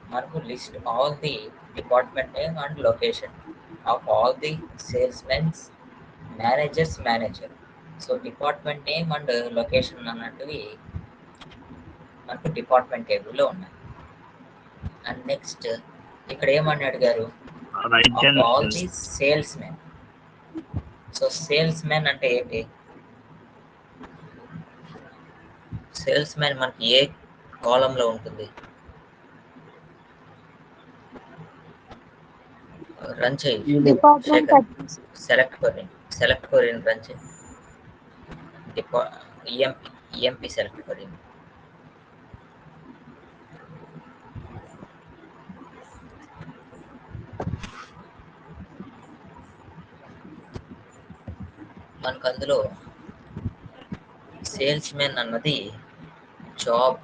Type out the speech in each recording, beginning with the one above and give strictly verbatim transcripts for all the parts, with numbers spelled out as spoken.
మనకు list all the department name and location of all the salesmens managers manager. So department name and location అన్నట్టువి మనకు department టేబుల్లో ఉన్నాయి. And next ఇక్కడ ఏమని అడిగారు, right of all the sales men. So sales men అంటే ఏంటి? సేల్స్ మెన్ మనకి ఏ కాలంలో ఉంటుంది? రన్ చేయి డిపార్ట్మెంట్ శేఖర్. సెలెక్ట్ కొరియన్ సెలెక్ట్ కొరియన్ రన్ చేయి. డిపా ఈఎంపి ఈఎంపి సెలెక్ట్ కొరియన్. మనకు అందులో సేల్స్ మెన్ అన్నది జాబ్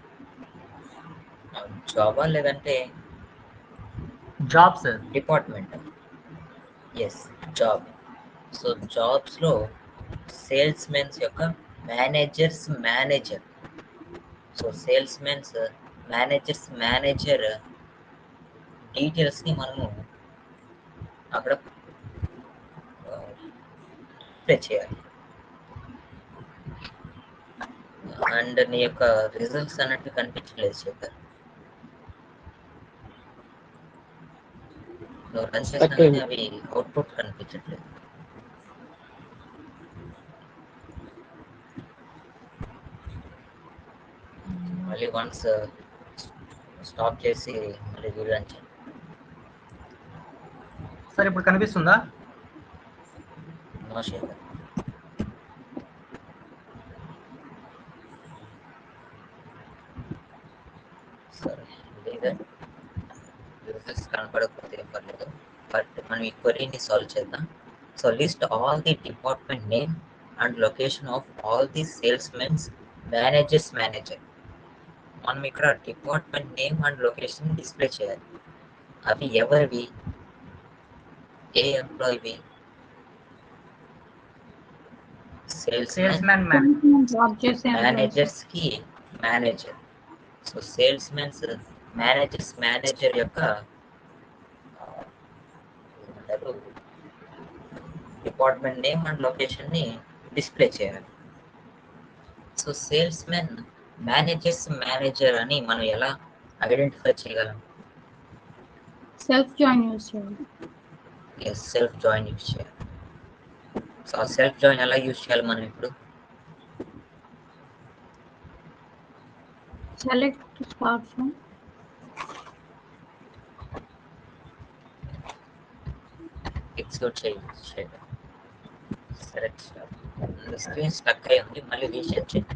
జాబా లేదంటే job sir. Department. Yes, job. So జాబ్స్లో సేల్స్ మెన్స్ యొక్క managers manager. So sales mens managers manager డీటెయిల్స్ని మనము అక్కడ ప్లే చేయాలి. అండ్ నీ యొక్క రిజల్ట్స్ అన్నట్టు కనిపించలేదు చెప్పారు. నువ్వు రన్ చేసినా కానీ అవి అవుట్పుట్ కనిపించట్లేదు. మళ్ళీ వన్స్ స్టాప్ చేసి మళ్ళీ రీరన్ చేయండి. సార్ ఇప్పుడు కనిపిస్తుందా? నో శేఖర్. సరే, లేదా రిజల్ట్స్ కనపడకపోతే ఏం పర్లేదు, బట్ మనం ఈ క్వరీని సాల్వ్ చేద్దాం. So list all the department name and location of all the sales mens managers manager. మనం ఇక్కడ department name and location display చేయాలి. అవి ఎవరివి? ఏ ఎంప్లాయీవి? Sales sales men man job చేసే మేనేజర్స్ కి manager. So sales mens managers manager యొక్క డిపార్ట్మెంట్ నేమ్ అండ్ లొకేషన్ ని డిస్ప్లే చేయాలి. So sales men managers manager అని మనం ఎలా ఐడెంటిఫై చేయగలం? సెల్ఫ్ జాయిన్ యూస్ చేయాలి. ఎస్, సెల్ఫ్ జాయిన్ యూస్ చేయాలి. సో ఆ సెల్ఫ్ జాయిన్ ఎలా యూస్ చేయాలి మనం ఇప్పుడు? సెలెక్ట్ స్టార్ట్ ఫ్రమ్ ఎగ్జిక్యూట్ చేయాలి. సెలెక్ట్ స్క్రీన్ స్టక్ అయి ఉంది, మళ్ళీ రీసెట్ చేయండి.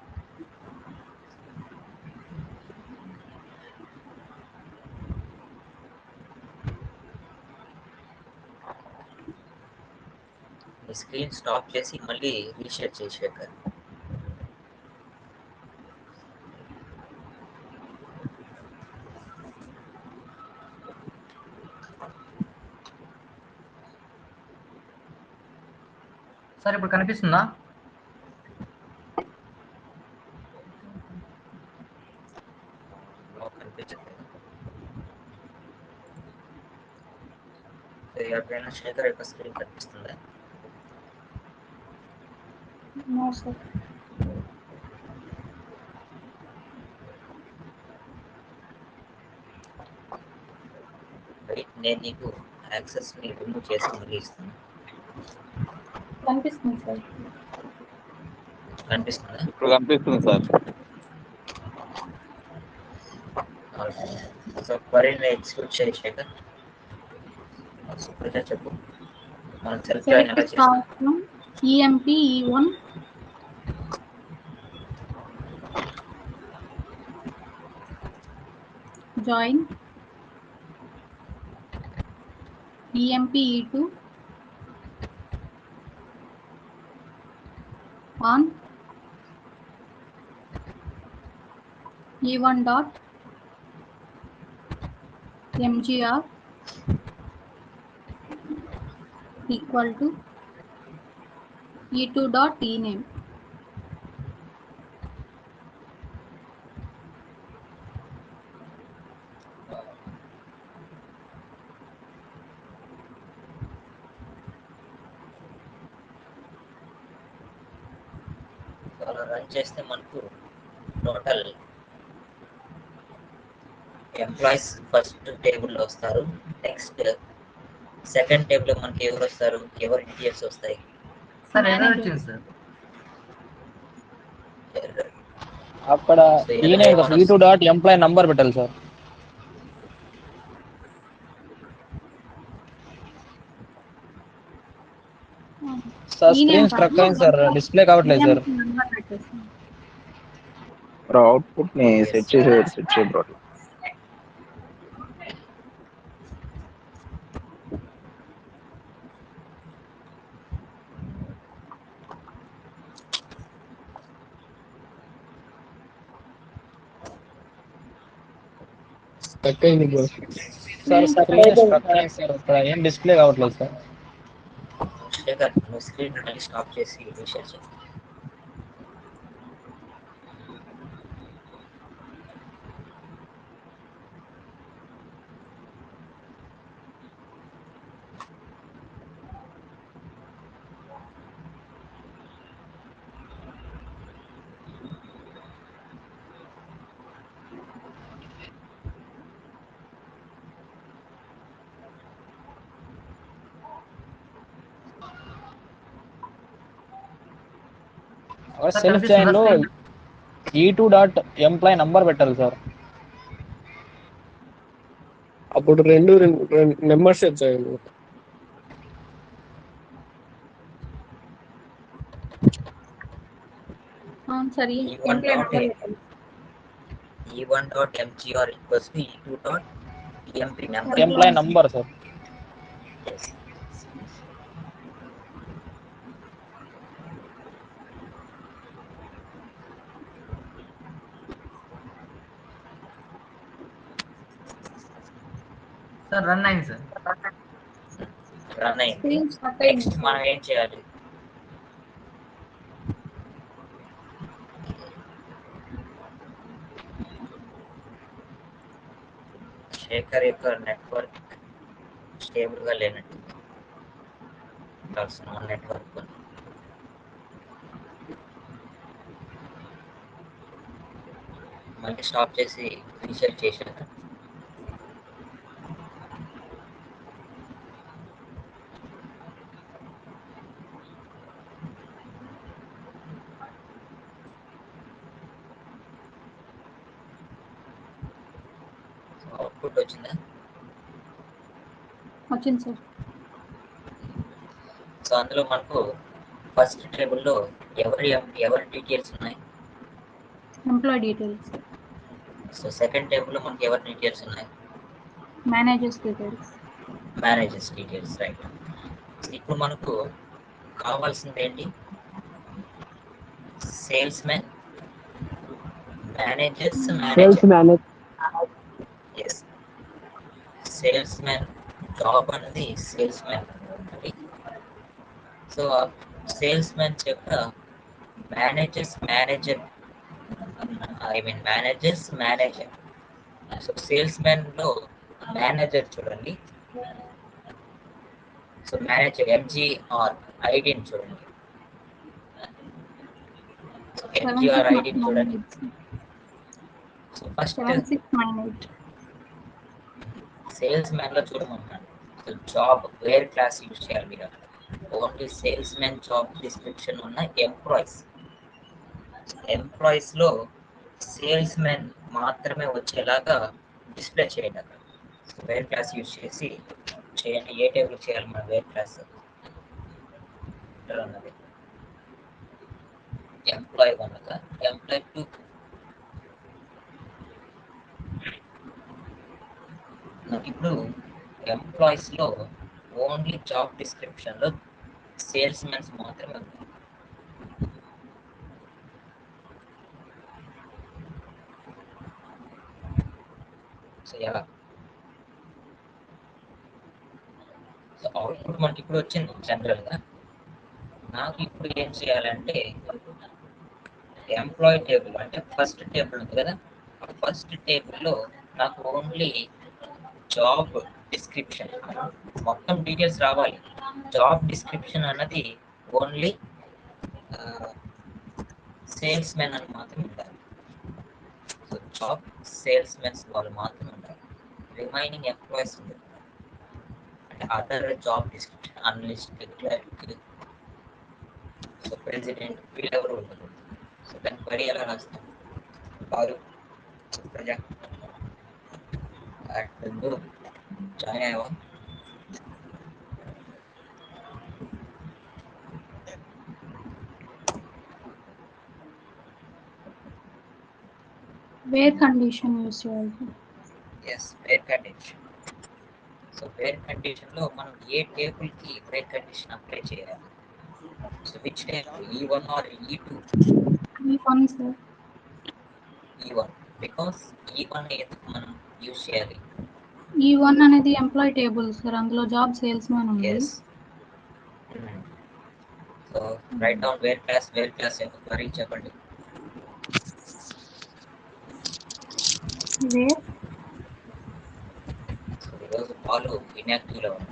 స్క్రీన్ స్టాప్ చేసి మళ్ళీ రీసెట్ చేసి శేఖర్. సార్ ఇప్పుడు కనిపిస్తుందా? కనిపించట్లేదు. ఎవరికైనా శేఖర్ యొక్క స్క్రీన్ కనిపిస్తుందా? No sir. రైట్, నేను నీకు యాక్సెస్ ని రిమూవ్ చేసి మళ్ళీ ఇస్తాను. కనిపిస్తుంది సార్. కనిపిస్తుందా? ఇప్పుడు కనిపిస్తుంది సార్. సో క్వరీని ఎగ్జిక్యూట్ చేయి శేఖర్. సుప్రజ చెప్పు, మనం సెల్ఫ్ జాయిన్ ఎలా సెలెక్ట్ చేస్తాం? Start from EMP E one join EMP E two on E one dot MGR equal to E two dot E name. Run చేస్తే మనకు టోటల్ ఎంప్లాయీస్ ఫస్ట్ టేబుల్లో వస్తారు. Next second టేబుల్లో మనకి ఎవరు వస్తారు, ఎవరి డీటెయిల్స్ వస్తాయి. సార్ ఎర్రర్ వచ్చింది సార్. అక్కడ ఈయన E two dot employee number పెట్టాలి సార్. సార్ స్క్రీన్ స్ట్రక్ అయింది సార్, డిస్ప్లే కావట్లేదు సార్. అవుట్పుట్ ని సెట్ చేసే సెట్ చేయ బ్రో. స్ట్రక్ అయింది బ్రో. సార్ స్క్రీన్ స్ట్రక్ అయింది సార్, ఇక్కడ ఏం డిస్ప్లే కావట్లేదు సార్. శేఖర్ నువ్వు స్క్రీన్ మళ్ళీ స్టాప్ చేసి రీషేర్ చేయి. సెల్ఫ్ జాయిన్ లో E two dot employee number పెట్టాలి సార్. అప్పుడు రెండు నెంబర్స్ వచ్చాయి. సరే E one dot E one dot MGR equals to E two dot EMP number employee number sir. Sir run అయింది సార్. రన్ అయింది. Next మనం ఏం చేయాలి, శేఖర్ యొక్క నెట్వర్క్ స్టేబుల్ గా లేనట్టు నెట్వర్క్ మళ్ళీ స్టాప్ చేసి రీసెట్ చేశాక అవుట్పుట్ వచ్చిందా? వచ్చింది సార్. సో అందులో మనకు ఫస్ట్ టేబుల్లో ఎవరి ఎవరి డీటెయిల్స్ ఉన్నాయి, ఎంప్లాయ్ డీటెయిల్స్. సో సెకండ్ టేబుల్లో మనకి ఎవరి డీటెయిల్స్ ఉన్నాయి, managers details. Managers details. Right. ఇప్పుడు మనకు కావాల్సింది ఏంటి, sales man, managers, manager. Yes, sales man job అనేది sales man. So sales man యొక్క managers manager I mean managers manager. So sales man లో మేనేజర్ చూడండి. సో మేనేజర్ ఎంజిఆర్ ఐడిని చూడండి. ఎంజిఆర్ ఐడిని చూడండి. సో ఫస్ట్ సేల్స్ మ్యాన్ లో చూడమన్నాను. So job where clause use చేయాలి మీరు. Only sales man job description ఉన్న ఎంప్లాయీస్ ఎంప్లాయీస్ లో సేల్స్ మ్యాన్ మాత్రమే వచ్చేలాగా డిస్ప్లే చేయండి. అక్కడ వేర్ క్లాస్ యూజ్ చేసి చేయండి. ఏ టేబుల్ చేయాలి మన వేర్ క్లాస్ ఉన్నది, ఎంప్లాయీ వన్ గా ఎంప్లాయీ టూ. నాకు ఇప్పుడు ఎంప్లాయీస్ లో ఓన్లీ జాబ్ డిస్క్రిప్షన్ లో సేల్స్ మ్యాన్స్ మాత్రమే ఉంది. సో ఎలా, సో అవుట్పుట్ మనకి ఇప్పుడు వచ్చింది జనరల్ గా. నాకు ఇప్పుడు ఏం చేయాలంటే ఎంప్లాయీ టేబుల్ అంటే ఫస్ట్ టేబుల్ ఉంది కదా, ఆ ఫస్ట్ టేబుల్లో నాకు ఓన్లీ జాబ్ డిస్క్రిప్షన్ మొత్తం డీటెయిల్స్ రావాలి. జాబ్ డిస్క్రిప్షన్ అన్నది ఓన్లీ సేల్స్ మెన్ అని మాత్రం ఉండాలి. సో జాబ్ సేల్స్ మెన్స్ వాళ్ళు మాత్రం ఉండాలి. రిమైనింగ్ ఎంప్లాయీస్ ఉండదు. అంటే other job description analyst, clerk, so president వీళ్ళెవరు ఉండదు. సో దాని పడి ఎలా రాస్తాం? వారు ప్రజా జాయిన్ అయ్యావా? వేర్ కండిషన్ యూస్ చేయాలి. Yes, where condition. So where కండిషన్లో మనం ఏ టేబుల్కి వేర్ కండిషన్ అప్లై చేయాలి? So which table, E one or E two? E one sir. E one. Because E one ఎందుకు మనం యూజ్ చేయాలి? ఈ వన్ అనేది ఎంప్లాయ్ టేబుల్ సార్, అందులో జాబ్ సేల్స్ మ్యాన్ ఉంది. Yes. So write down where clause. Where clause యొక్క query చెప్పండి. Where so ఈరోజు పాలు ఇన్యాక్టివ్లో ఉంది.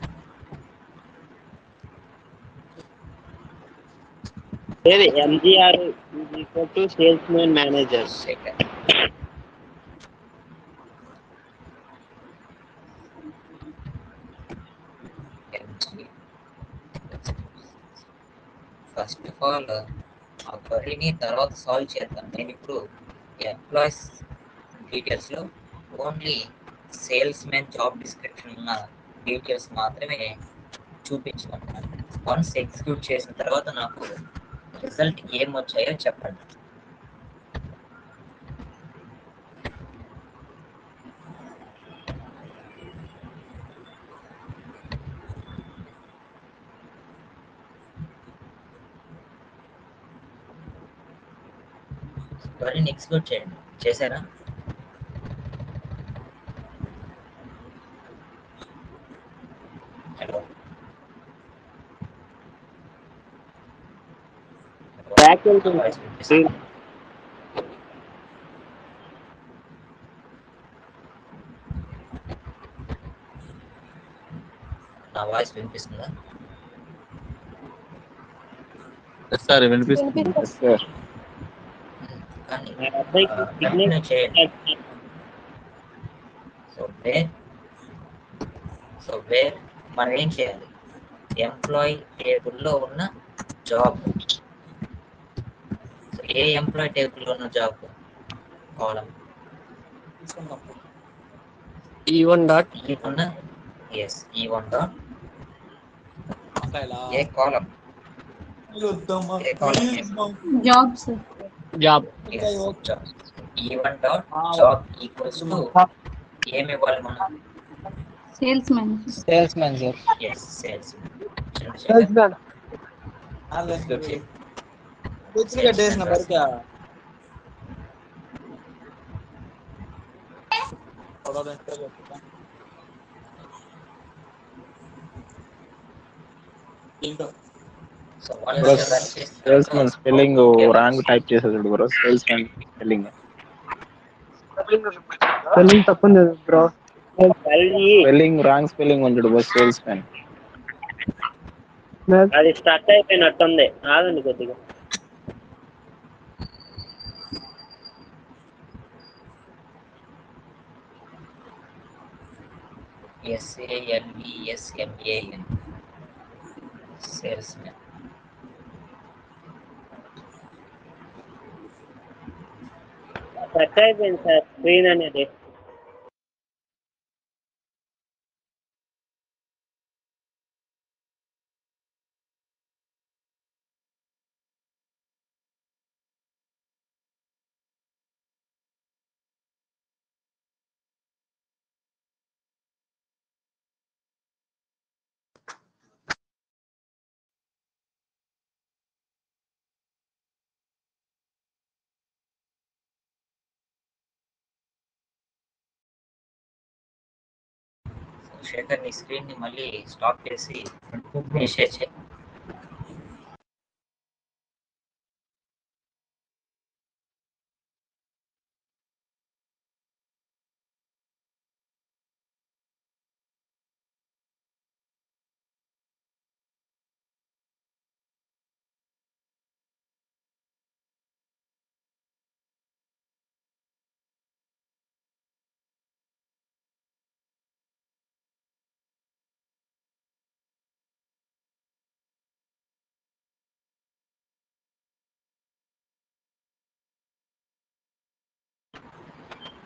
లేదు MGR is equal to sales man manager. Second first of all ఆ క్వరీని తర్వాత సాల్వ్ చేద్దాం. నేను ఇప్పుడు ఎంప్లాయీస్ డీటెయిల్స్లో only sales men job description ఉన్న డీటెయిల్స్ మాత్రమే చూపించమంటాను. వన్స్ ఎగ్జిక్యూట్ చేసిన తర్వాత నాకు రిజల్ట్ ఏం వచ్చాయో చెప్పండి. క్వరీని ఎగ్జిక్యూట్ చేయండి. చేశారా? హలో బ్యాక్ వెళ్తుంది. నా వాయిస్ వినిపిస్తుందా? సార్ వినిపిస్తుంది. సార్ కానీ నా అబ్బాయికి కంటిన్యూ చేయండి. సో వేర్ సో వేర్ మనం ఏం చేయాలి? ఎంప్లాయీ టేబుల్లో ఉన్న జాబ్. సో ఏ ఎంప్లాయీ టేబుల్లో ఉన్న job column? E one dot E one. Yes, E one dot ఏ కాలం? ఏ column? Job sir. Job. Job. E one dot job equals to ఏమి ఇవ్వాలి మనం? Sales man. Sales man sir. Yes, sales. Sales man. So వాళ్ళు bro run చేసిన sales తర్వాత men spelling okay, wrong type చేసేది bro. Sales men spelling spelling తప్పుంది bro. Spelling wrong spelling ఉంది bro. Sales men అది స్టార్ట్ అయిపోయినట్టుంది. ఆగండి కొద్దిగా. ఎస్ఏఎల్ఈఎస్ఎంఏఎన్ సేల్స్ మెన్. స్టార్ట్ అయిపోయింది సార్ స్క్రీన్ అనేది. శేఖర్, నీ స్క్రీన్ ని మళ్ళీ స్టాప్ చేసి ఫినిష్ చేసి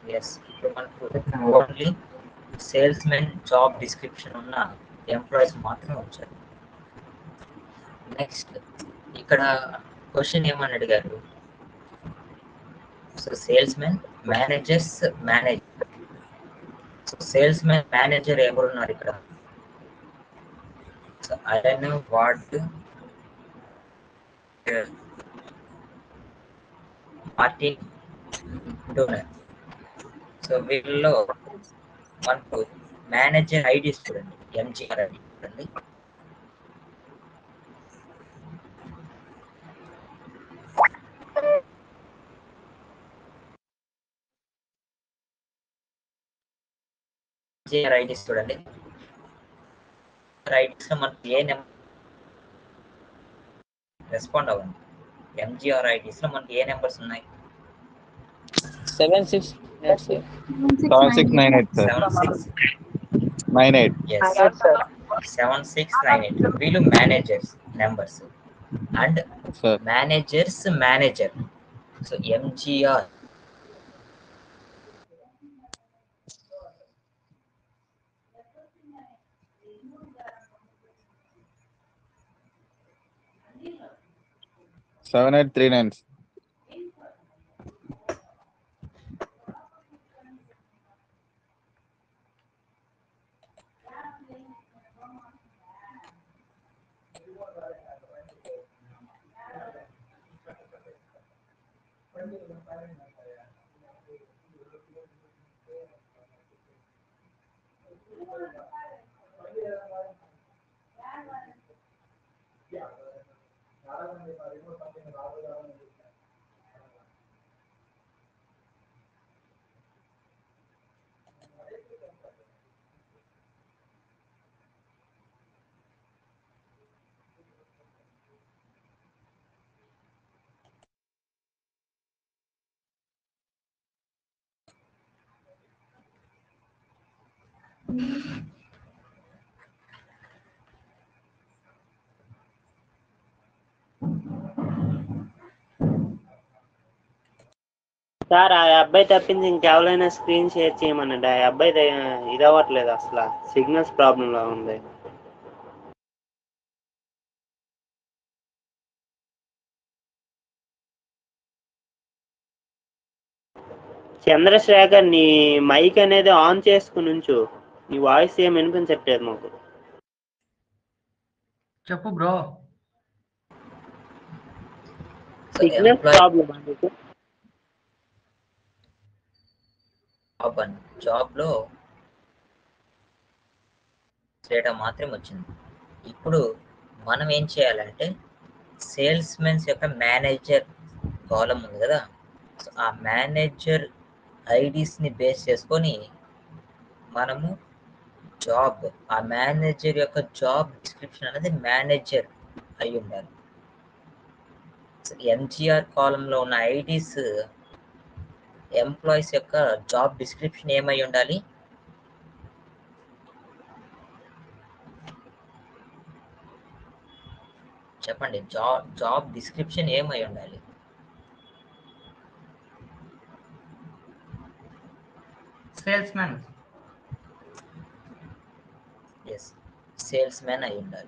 ఎస్, ఇప్పుడు మనకు only sales men job description ఉన్న ఎంప్లాయీస్ మాత్రమే వచ్చారు. నెక్స్ట్ ఇక్కడ క్వశ్చన్ ఏమని అడిగారు? So sales men, managers, manager. So sales men, manager ఎవరున్నారు ఇక్కడ? So Allen, Ward, Martin, Donner. So వీళ్ళలో మనకు మేనేజర్ ఐడి చూడండి, ఎంజిఆర్ ఐడి చూడండి. ఎంజిఆర్ ఐడి చూడండి. ఐడీస్ లో మనకి ఏ నెంబర్ రెస్పాండ్ అవ్వండి. ఎంజిఆర్ ఐడీస్ లో మనకి ఏ నెంబర్స్ ఉన్నాయి? Seven six seven six nine eight sir. Seven six nine eight. Seven six nine eight వీళ్ళు managers numbers. And sir managers manager. So MGR seven eight three nine. Sir ఆ అబ్బాయి తప్పించి ఇంకెవరైనా screen share చేయమనండి. ఆ అబ్బాయి ఇది అవ్వట్లేదు, అసలు సిగ్నల్స్ ప్రాబ్లం లా ఉంది. చంద్రశేఖర్, నీ మైక్ అనేది ఆన్ చేసుకుని ఉంచు. నీ వాయిస్ ఏం వినిపించట్లేదు మాకు. చెప్పు బ్రో. సిగ్నల్ ప్రాబ్లం అందుకు. జాబ్ అని జాబ్ లో డేటా మాత్రం వచ్చింది. ఇప్పుడు మనం ఏం చేయాలంటే సేల్స్ మెన్స్ యొక్క మేనేజర్ కాలం ఉంది కదా, సో ఆ మేనేజర్ ఐడీస్ని బేస్ చేసుకొని మనము జాబ్, ఆ మేనేజర్ యొక్క జాబ్ డిస్క్రిప్షన్ అనేది మేనేజర్ అయి ఉండాలి. ఎంజిఆర్ కాలంలో ఉన్న ఐడీస్ ఎంప్లాయీస్ యొక్క జాబ్ డిస్క్రిప్షన్ ఏమై ఉండాలి? చెప్పండి, జాబ్ జాబ్ డిస్క్రిప్షన్ ఏమై ఉండాలి? Sales man. Yes, sales man అయి ఉండాలి.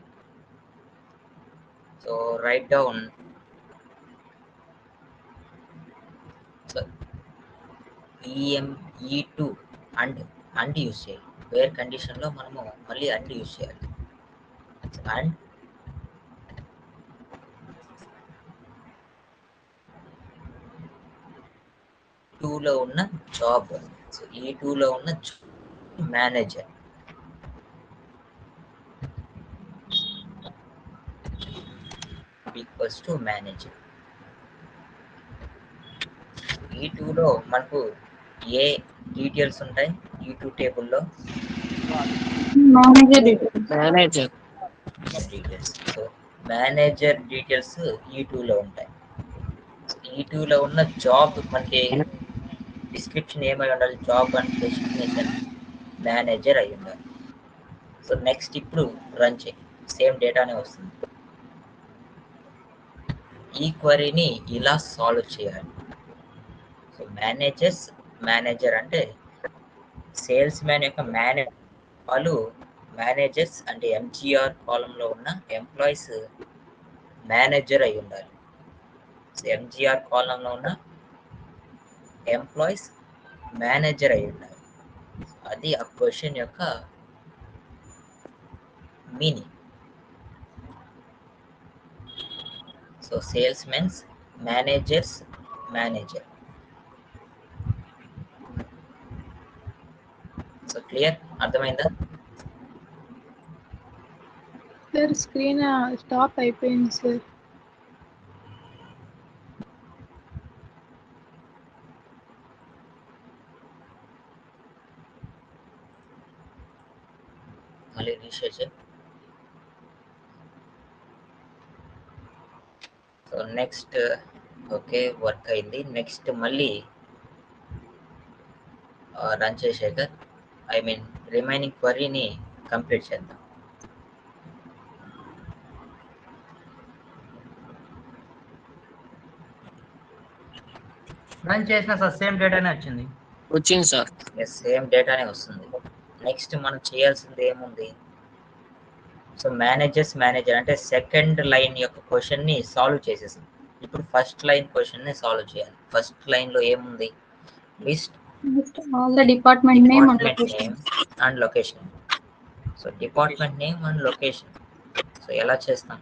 So write down EM E two and and use చేయాలి. వేర్ కండిషన్లో మనము మళ్ళీ అండ్ యూజ్ చేయాలి. అండ్ టూలో ఉన్న జాబ్, సో ఈ టూలో ఉన్న మేనేజర్ ఈక్వల్స్ టు మేనేజర్. ఈ టూలో మనకు ఏ డీటెయిల్స్ ఉంటాయి? ఈ టూ టేబుల్లో manager details. Manager details. So manager details E టూలో ఉంటాయి. ఈ టూలో ఉన్న జాబ్ మనకి డిస్క్రిప్షన్ ఏమై ఉండాలి? జాబ్ అండ్ డెస్టినేషన్ మేనేజర్ అయి ఉండాలి. సో నెక్స్ట్ ఇప్పుడు రన్ చేయి, సేమ్ డేటానే వస్తుంది. ఈ క్వరీని ఇలా సాల్వ్ చేయాలి. సో మేనేజర్స్ మేనేజర్ అంటే సేల్స్ మ్యాన్ యొక్క మేనేజ్ వాళ్ళు మేనేజర్స్ అంటే ఎంజీఆర్ కాలంలో ఉన్న ఎంప్లాయీస్ మేనేజర్ అయి ఉండాలి. ఎంజీఆర్ కాలంలో ఉన్న ఎంప్లాయీస్ మేనేజర్ అయి ఉండాలి. అది ఆ క్వశ్చన్ యొక్క meaning. So sales mens managers manager. So clear, అర్థమైందా? సార్ స్క్రీన్ స్టాప్ అయిపోయింది సార్. మళ్ళీ రీషేర్ చేయి. సో నెక్స్ట్ ఓకే వర్క్ అయింది. నెక్స్ట్ మళ్ళీ రన్ చేసాక ఐ మీన్ రిమైనింగ్ క్వరీని కంప్లీట్ చేద్దాం. రన్ చేసిన సార్ సేమ్ డేటానే వచ్చింది. వచ్చింది సార్. ఎస్, సేమ్ డేటానే వస్తుంది. నెక్స్ట్ మనం చేయాల్సింది ఏముంది? సో మేనేజర్స్ మేనేజర్ అంటే సెకండ్ లైన్ యొక్క క్వశ్చన్ని సాల్వ్ చేసేసాం. ఇప్పుడు ఫస్ట్ లైన్ క్వశ్చన్ని సాల్వ్ చేయాలి. ఫస్ట్ లైన్లో ఏముంది? List all the department name and department location. Name and location. So department name and location. So ఎలా చేస్తాం?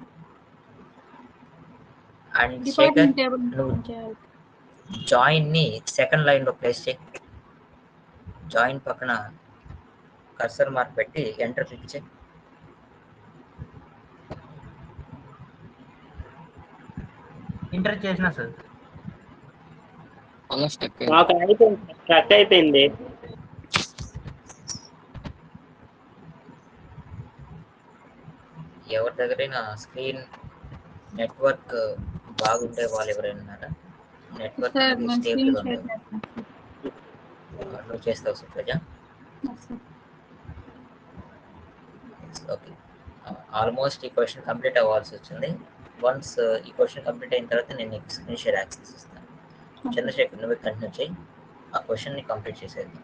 అండ్ శేఖర్ డిపార్ట్మెంట్ టేబుల్ నువ్వు చేయాలి. జాయిన్ని సెకండ్ లైన్లో ప్లేస్ చేయి. జాయిన్ పక్కన కర్సర్ మార్క్ పెట్టి ఎంటర్ క్లిక్ చేయి. ఇంటర్ చేసిన సార్. అలా స్టక్ నాకు అయిపోయింది, స్ట్రక్ అయిపోయింది. ఎవరి దగ్గరైనా స్క్రీన్ నెట్వర్క్ బాగుండే వాళ్ళు ఎవరైనా ఉన్నారా? నెట్వర్క్ సార్ నేను స్టేబుల్గా స్క్రీన్ ఉండేది. షేర్ చేస్తాను. నువ్వు చేస్తావు సుప్రజ? ఓకే, ఆల్మోస్ట్ ఈ క్వశ్చన్ కంప్లీట్ అవ్వాల్సి వచ్చింది. వన్స్ ఈ క్వశ్చన్ కంప్లీట్ అయిన తర్వాత నేను నీకు స్క్రీన్ షేర్ యాక్సెస్ ఇస్తాను. చంద్రశేఖర్ నువ్వు కంటిన్యూ చేయి, ఆ క్వశ్చన్ని కంప్లీట్ చేసేది.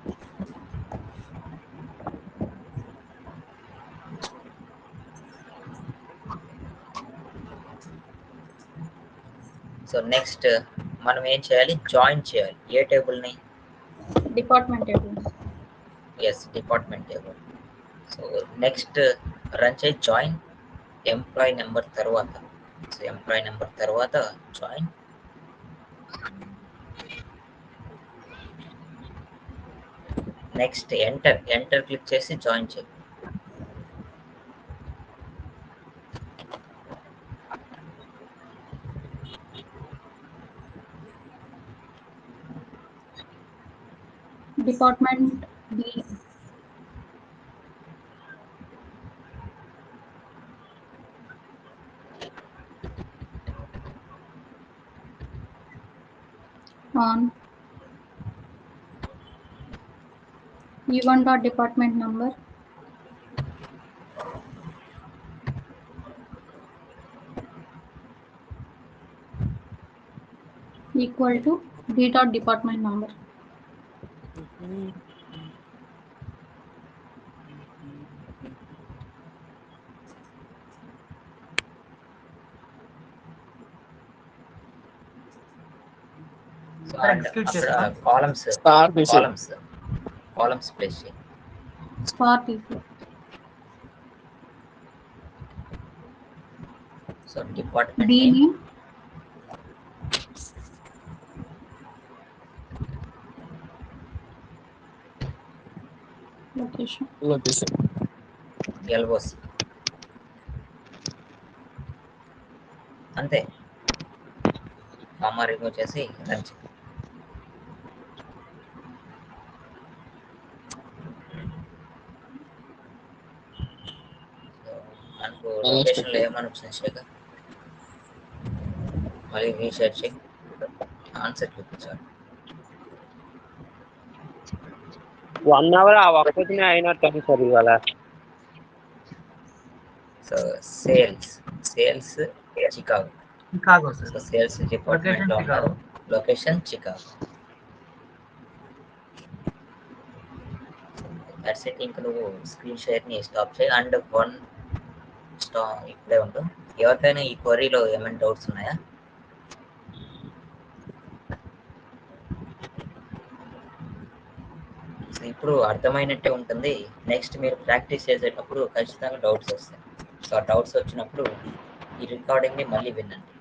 సో నెక్స్ట్ మనం ఏం చేయాలి? జాయిన్ చేయాలి. ఏ టేబుల్ని? Department table. Yes, department table. So next run చేయి జాయిన్ ఎంప్లాయీ నెంబర్ తర్వాత. సో ఎంప్లాయీ నెంబర్ తర్వాత join. Next enter enter click చేసి జాయిన్ చేయి. Department B. On E one dot department number equal to D dot department number. So Sir, and execute అక్కడ చేస్తాం. Columns star తీసి columns columns place చేయి. Star తీసి. So department B name, name, location. Location. L O C. అంతే, comma remove చేసి run చేయి. So మనకు లొకేషన్లో ఏమని వచ్చింది శేఖర్? మళ్ళీ రీసెర్చ్ చేయి, ఆన్సర్ చూపించాలి. వన్ అవర్ ఆ ఒక్కటినే అయినట్టు సార్ ఇవాళ. So sales sales Chicago. Chicago sir. So sales డిపార్ట్మెంట్లో Location ఉన్నారు. Location Chicago. That's it. ఇంక నువ్వు స్క్రీన్ షేర్ని స్టాప్ చేయి. అండ్ వన్ స్టా ఇప్పుడే ఉండు. ఎవరికైనా ఈ క్వరీలో ఏమైనా డౌట్స్ ఉన్నాయా? సో ఇప్పుడు అర్థమైనట్టే ఉంటుంది. నెక్స్ట్ మీరు ప్రాక్టీస్ చేసేటప్పుడు ఖచ్చితంగా డౌట్స్ వస్తాయి. సో ఆ డౌట్స్ వచ్చినప్పుడు ఈ రికార్డింగ్ని మళ్ళీ వినండి.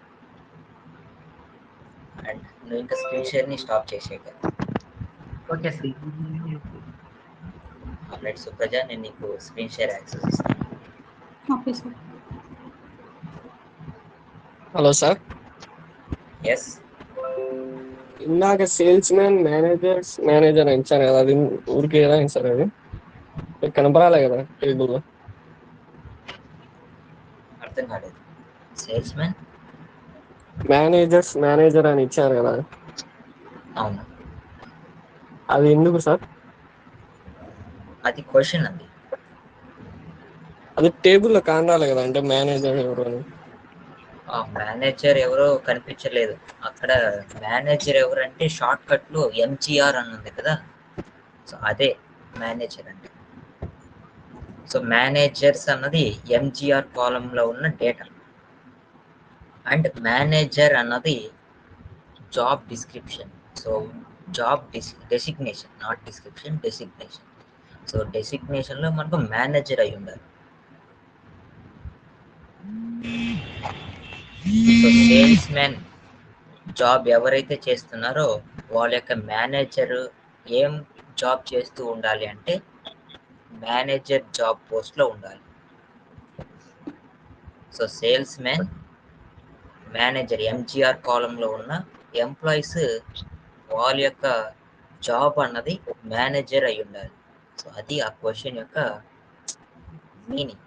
అండ్ నువ్వు ఇంకా స్క్రీన్ షేర్ని స్టాప్ చేసేయగలరు. Okay sir. రైట్ సుప్రజ, నేను నీకు స్క్రీన్ షేర్ యాక్సెస్ ఇస్తాను. Okay sir. Hello sir. Yes, ఇందాక సేల్స్ మ్యాన్ మేనేజర్స్ మేనేజర్ అని ఇచ్చాను కదా, అది ఊరికి ఏదా సార్? అది మీకు కనపరాలే కదా టేబుల్లో. అర్థం కాలేదు. సేల్స్ మ్యాన్ మేనేజర్స్ మేనేజర్ అని ఇచ్చారు కదా, అవును, అది ఎందుకు సార్? అది క్వశ్చన్. అది అది టేబుల్లో కానరాలే కదా, అంటే మేనేజర్ ఎవరు అని. ఆ మేనేజర్ ఎవరో కనిపించలేదు అక్కడ. మేనేజర్ ఎవరు అంటే షార్ట్ కట్లో ఎంజిఆర్ అని ఉంది కదా, సో అదే మేనేజర్ అంటే. సో మేనేజర్స్ అన్నది ఎంజిఆర్ కాలంలో ఉన్న డేటా, అండ్ మేనేజర్ అన్నది జాబ్ డిస్క్రిప్షన్. సో జాబ్ డిస్ designation, not description, designation. So డెసిగ్నేషన్లో మనకు మేనేజర్ అయి ఉండాలి. సో సేల్స్ మ్యాన్ జాబ్ ఎవరైతే చేస్తున్నారో వాళ్ళ యొక్క మేనేజర్ ఏం జాబ్ చేస్తూ ఉండాలి అంటే మేనేజర్ జాబ్ పోస్ట్లో ఉండాలి. So sales man manager MGR కాలంలో ఉన్న ఎంప్లాయీస్ వాళ్ళ యొక్క జాబ్ అన్నది మేనేజర్ అయి ఉండాలి. సో అది ఆ క్వశ్చన్ యొక్క మీనింగ్.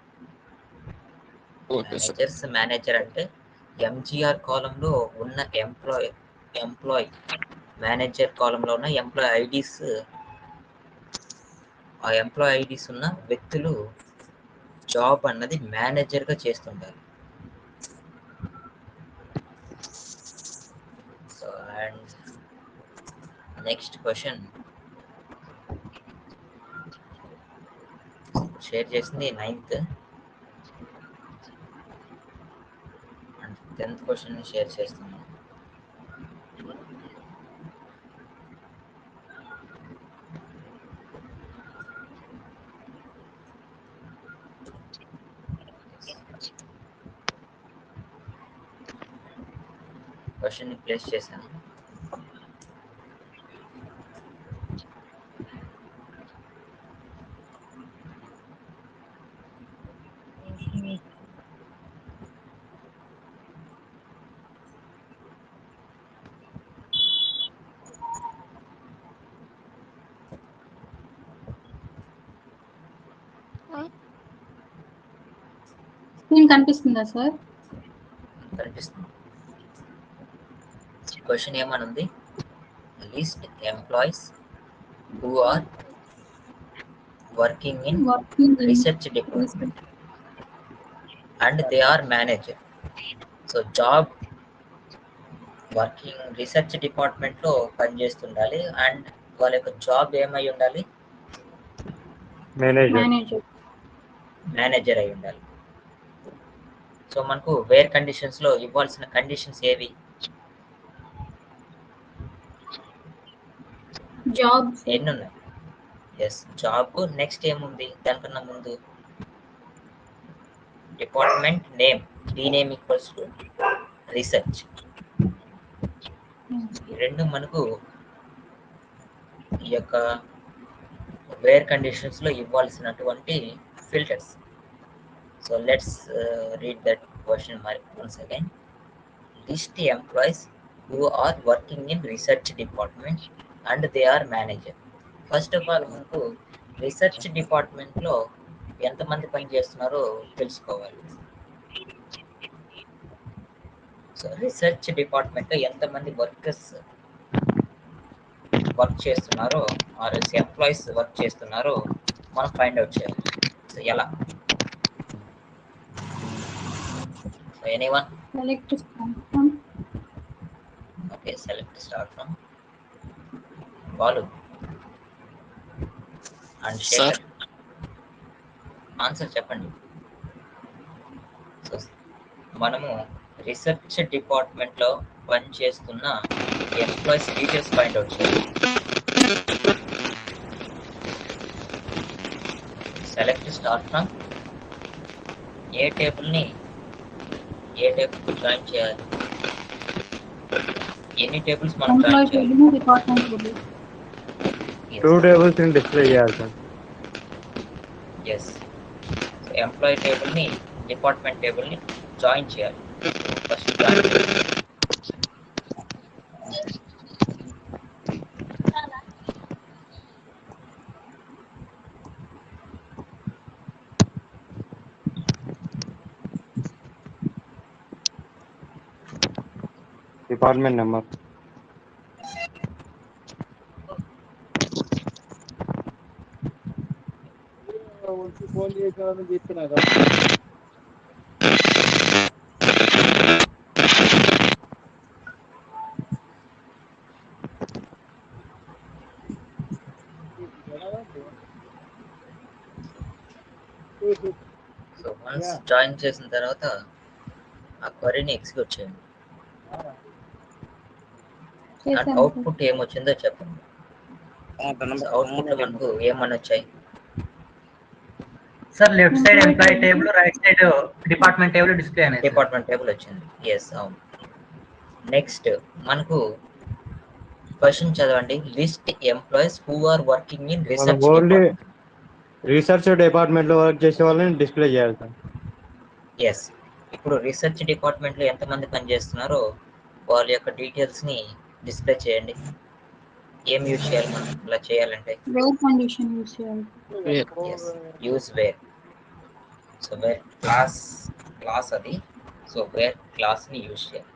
మేనేజర్స్ మేనేజర్ అంటే ఎంజిఆర్ కాలంలో ఉన్న ఎంప్లాయ్ ఎంప్లాయ్ మేనేజర్ కాలంలో ఉన్న ఎంప్లాయ్ ఐడీస్, ఆ ఎంప్లాయ్ ఐడీస్ ఉన్న వ్యక్తులు జాబ్ అన్నది మేనేజర్గా చేస్తుంటారు. So and next question share చేసింది ninth and tenth question share చేస్తున్నాను. క్వశ్చన్ ని ప్లేస్ చేశాను. స్క్రీన్ కనిపిస్తుందా సార్? కనిపిస్తుంది. క్వశ్చన్ ఏమనుంది? List employees who are working in working research department and they are manager. So job working research డిపార్ట్మెంట్లో పనిచేస్తుండాలి అండ్ వాళ్ళ యొక్క జాబ్ ఏమై ఉండాలి? మేనేజర్. మేనేజర్ అయి ఉండాలి. సో మనకు వేర్ కండిషన్స్లో ఇవ్వాల్సిన కండిషన్స్ ఏవి? జాబ్ ఎన్ని ఉన్నాయి? Yes, job. నెక్స్ట్ ఏముంది దానికన్నా ముందు? Department name, D name equals to research. ఈ రెండు మనకు ఈ యొక్క వేర్ కండిషన్స్లో ఇవ్వాల్సినటువంటి filters. So let's read that question once again. List employees who are working in research department and they are manager. First of all మనకు research డిపార్ట్మెంట్లో ఎంతమంది పని చేస్తున్నారో తెలుసుకోవాలి. సో రీసెర్చ్ డిపార్ట్మెంట్లో ఎంతమంది వర్కర్స్ వర్క్ చేస్తున్నారో ఆర్ ఎంప్లాయీస్ వర్క్ చేస్తున్నారో మనం ఫైండ్ అవుట్ చేయాలి. సో ఎలా? So anyone? Select from. Okay, select start from. Balu, and sir Shekhar answer చెప్పండి. సో మనము రీసెర్చ్ డిపార్ట్మెంట్ లో పనిచేస్తున్న ఎంప్లాయీస్ డీటెయిల్స్ ఫైండ్ అవుట్ చేయాలి. సెలెక్ట్ స్టార్ట్ ఫ్రమ్ ఏ టేబుల్ ని ఏ టేబుల్ జాయిన్ చేయాలి, ఎన్ని టేబుల్స్ మనం ఎంప్లాయీ జాయిన్ చేయాలి. Table department table. Two tables ని డిస్ప్లే చేయాలి సార్. ఎస్ ఎంప్లాయీ టేబుల్ ని డిపార్ట్మెంట్ టేబుల్ ని జాయిన్ చేయాలి. ఫస్ట్ జాయిన్ చేయాలి. డిపార్ట్మెంట్ నెంబర్ ఫోన్ చేసామని చెప్తున్నారా? సో వన్స్ జాయిన్ చేసిన తర్వాత ఆ క్వరీని ఎగ్జిక్యూట్ చేయండి. అండ్ చేశాను సార్. అవుట్పుట్ ఏమొచ్చిందో చెప్పండి. అవుట్పుట్ మనకు ఏమని వచ్చాయి? Sir left side employee table, right side department table display అనేది. డిపార్ట్మెంట్ టేబుల్ వచ్చింది. ఎస్ అవును. నెక్స్ట్ మనకు క్వశ్చన్ చదవండి. List employees who are working in research only department. Research department లో వర్క్ చేసే వాళ్ళని డిస్ప్లే చేయాలి సార్. ఎస్ ఇప్పుడు రీసెర్చ్ డిపార్ట్మెంట్ లో ఎంతమంది పనిచేస్తున్నారో వాళ్ళ యొక్క డీటెయిల్స్ ని డిస్ప్లే చేయండి. ఏం యూజ్ చేయాలి మనం ఇలా చేయాలంటే? వేర్ కండిషన్ యూజ్ చేయాలి. Yes use where. So where class class అది. సో వేర్ క్లాస్ ని యూజ్ చేయాలి.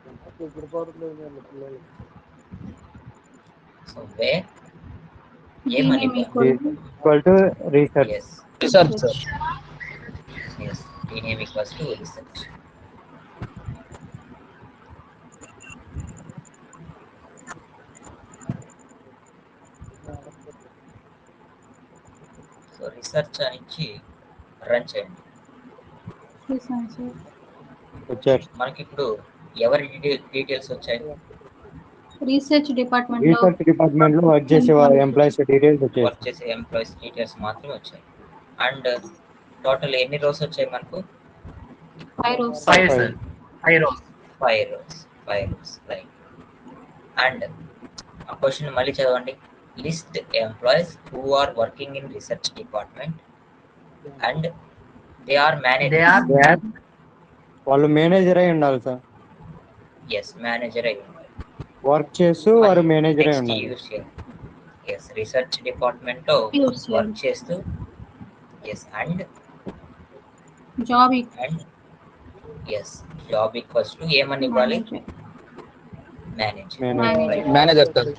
సో వేర్ ఏమని Dname equal to equal to research. Yes research. Yes dname equals to research. So research నుంచి run చేయండి. చేశాను sir. వచ్చారు. మనకి ఇప్పుడు ఎవరి డీటెయిల్స్ వచ్చాయి? రీసెర్చ్ డిపార్ట్మెంట్ లో రీసెర్చ్ డిపార్ట్మెంట్ లో వర్క్ చేసే ఎంప్లాయీస్ డీటెయిల్స్ వచ్చాయి. వర్క్ చేసే ఎంప్లాయీస్ డీటెయిల్స్ మాత్రమే వచ్చాయి. అండ్ టోటల్ ఎన్ని రోస్ వచ్చాయి మనకు? Five rows. Five sir, five rows. Five rows five rows right. And ఆ క్వశ్చన్ మళ్ళీ చదవండి. List employees who are working in research department and they are They manager. are వాళ్ళు manager అయి ఉండాలి sir. Yes manager అయి ఉండాలి. Work చేస్తూ వారు మేనేజర్ అయి ఉండాలి. యూస్ చేయాలి. ఎస్ రీసెర్చ్ డిపార్ట్మెంట్ లో Use చేయాలి. వర్క్ చేస్తూ yes and job and yes job equals to ఏమని ఇవ్వాలి? Manager. Manager. Manager sir.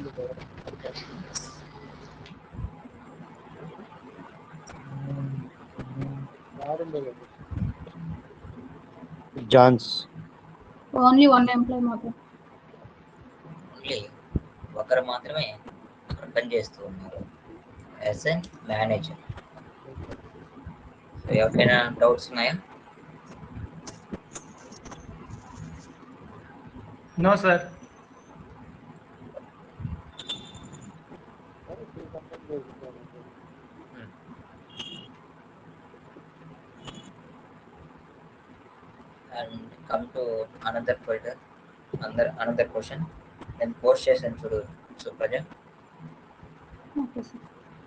Jones. Only one employee మాత్రం. ఓన్లీ ఒకరు మాత్రమే అక్కడ పనిచేస్తూ ఉన్నారు యాజ్ ఎ మేనేజర్. ఎవరికైనా డౌట్స్ ఉన్నాయా? no sir. And come to another folder, another another question. Then post చేసాను చూడు సుప్రజ. Okay sir.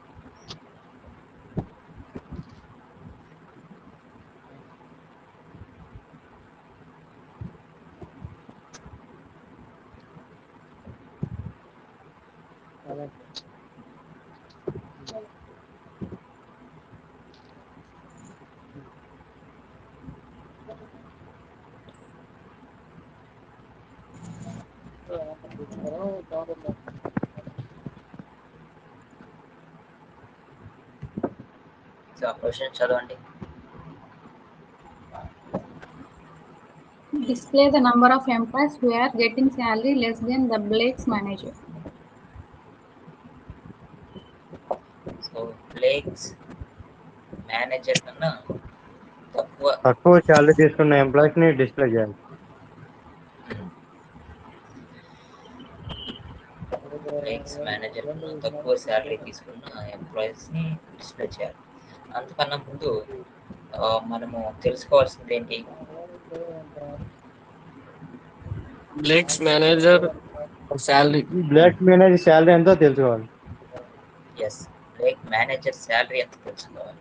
సో ఆ క్వశ్చన్ చదవండి. Display the number of employees who are getting salary less than the Blake's manager. So so Blake's manager కన్నా తక్కువ తక్కువ salary తీసుకున్న employees ని display చేయాలి. బ్లేక్స్ మేనేజర్ కన్నా తక్కువ శాలరీ తీసుకున్న ఎంప్లాయీస్ ని డిస్ప్లే చేయాలి. అంతకన్నా ముందు ఆ, మనము తెలుసుకోవాల్సింది ఏంటి? Blake's manager salary. Blake manager salary ఎంతో తెలుసుకోవాలి. ఎస్, బ్లేక్ మేనేజర్ శాలరీ ఎంత తెలుసుకోవాలి.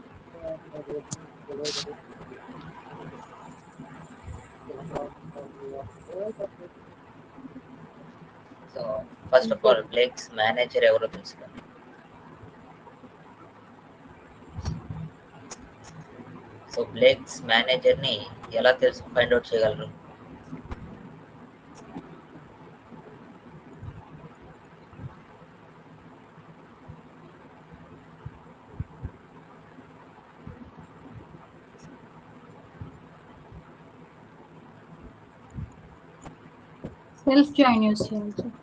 So first of all Blake's manager ఎవరో తెలుసుకోవాలి. సో బ్లేక్స్ మేనేజర్ ని ఎలా తెలుసు ఫైండ్ అవుట్ చేయగలరు? సెల్ఫ్ జాయిన్ యూస్ చేయాలి సార్.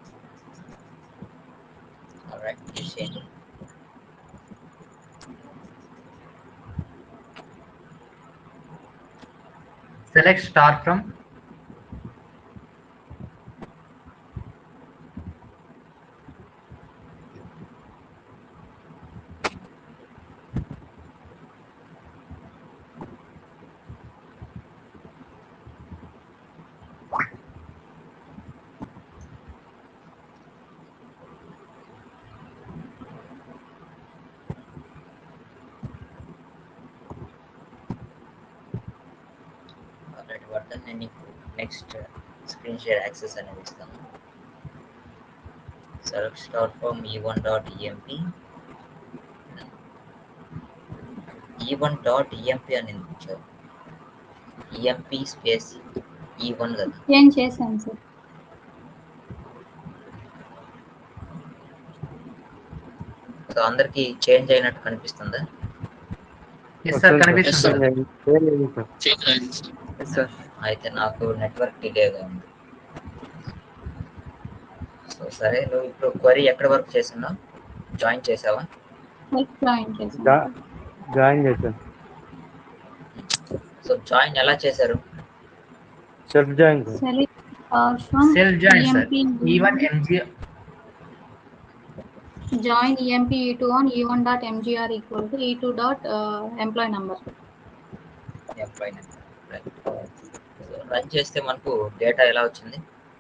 ఆల్రైట్, యూస్ చేయండి. Select star from ఆల్రెడీ వాడతాను. నేను నీకు నెక్స్ట్ స్క్రీన్ షేర్ యాక్సెస్ అనేది ఇస్తాను. Select star from E one dot EMP E one dot EMP అని ఇచ్చావు. ఈఎంపీ స్పేస్ ఈ వన్ కదా. ఏం చేశాను సార్. సో అందరికి చేంజ్ అయినట్టు కనిపిస్తుందా? yes sir కనిపిస్తుంది. అయితే నాకు నెట్వర్క్ డిలేగా ఉంది. సో సరే, నువ్వు ఇప్పుడు క్వరీ ఎక్కడ వర్క్ చేస్తున్నావు? జాయిన్ చేసావా? సెల్ఫ్ జాయిన్ చేశాను. జా- జాయిన్ చేశాను. సో జాయిన్ ఎలా చేశారు? Self join sir. Select star from Self join sir. EMP Even M G join E M P E two on E one dot M G R equal to E two dot uh, employee number. Employee number. Right. So run చేస్తే మనకు data ఎలా వచ్చింది?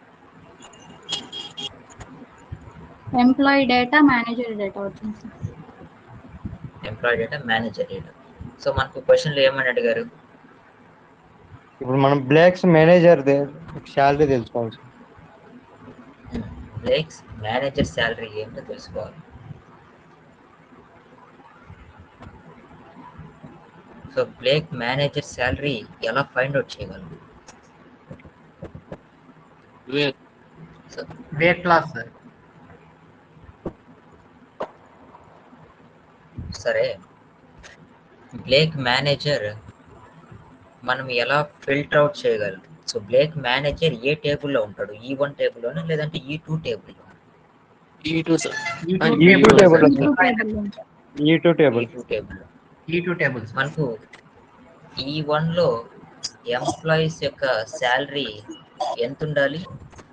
Employee data manager data వచ్చింది sir. Employee data manager data. So మనకు క్వశ్చన్లు ఏమని అడిగారు? ఇప్పుడు మనం బ్లాక్స్ మేనేజర్ శాలరీ తెలుసుకోవాలి సార్. బ్లేక్స్ మేనేజర్ శాలరీ ఏంటో తెలుసుకోవాలి. సో బ్లేక్ మేనేజర్ శాలరీ ఎలా ఫైండ్ అవుట్ చేయగలం? So where class sir. సరే, బ్లేక్ మేనేజర్ మనం ఎలా ఫిల్టర్ అవుట్ చేయగలం? సో బ్లేక్ మేనేజర్ ఏ టేబుల్లో ఉంటాడు? ఈ వన్ టేబుల్లోనే లేదంటే ఈ టూ టేబుల్లో? E two sir. E two E two tables, table sir. E two E table two టేబుల్లో E two tables. మనకు ఈ వన్లో ఎంప్లాయీస్ యొక్క శాలరీ ఎంత ఉండాలి?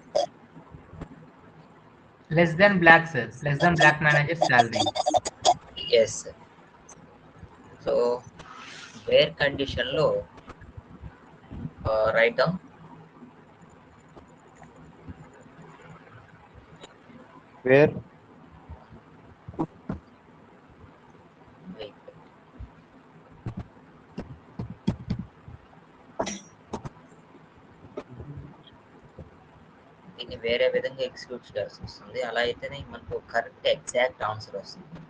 Less than black sir. Less than black manager salary. Yes. So where కండిషన్లో right down where దీన్ని వేరే విధంగా ఎగ్జిక్యూట్ చేయాల్సి వస్తుంది. అలా అయితేనే మనకు కరెక్ట్ ఎగ్జాక్ట్ ఆన్సర్ వస్తుంది.